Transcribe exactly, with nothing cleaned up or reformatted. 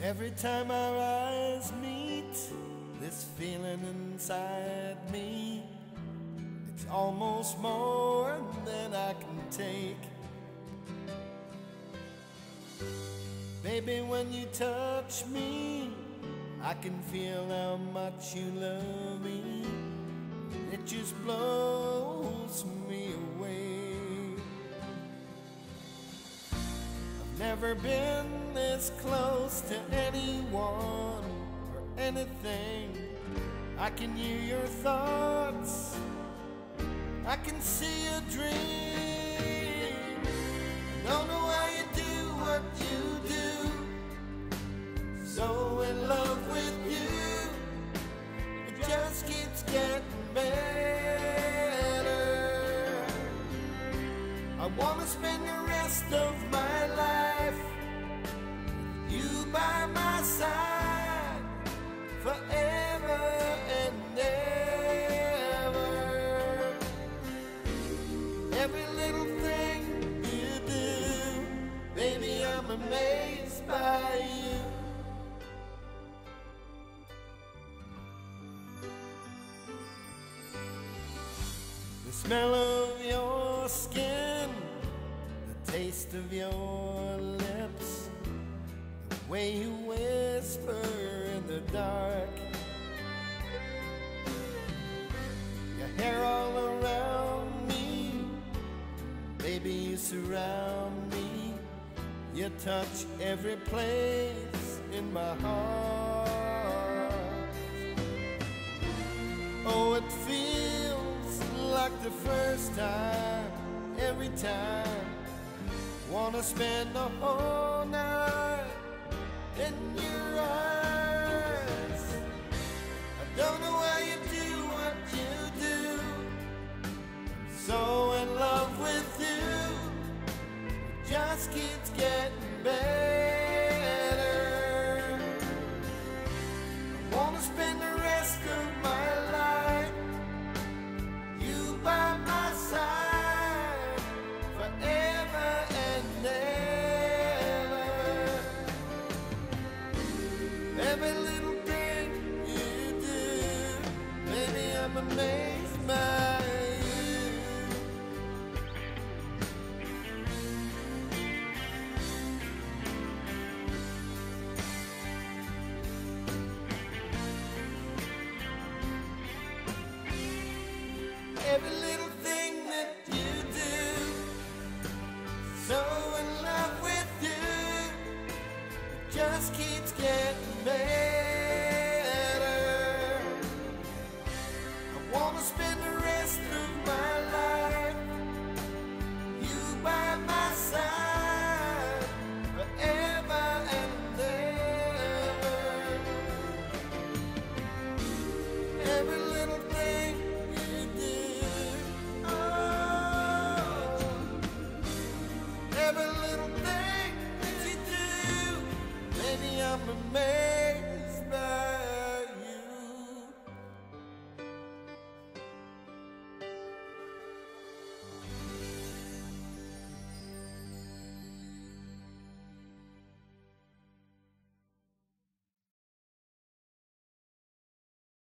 Every time our eyes meet, this feeling inside me, it's almost more than I can take. Baby, when you touch me, I can feel how much you love me. It just blows me away. I've never been this close to anyone or anything. I can hear your thoughts, I can see your dream. Don't know why you do what you do, so in love with you, it just keeps getting better. I wanna spend the rest of my life with you by my side, forever and ever. Every little thing you do, baby, I'm amazed by you. The smell of your skin, the taste of your lips, the way you whisper in the dark, your hair all around me, baby, you surround me. You touch every place in my heart. Oh, it feels like the first time, every time. Wanna spend the whole night in you.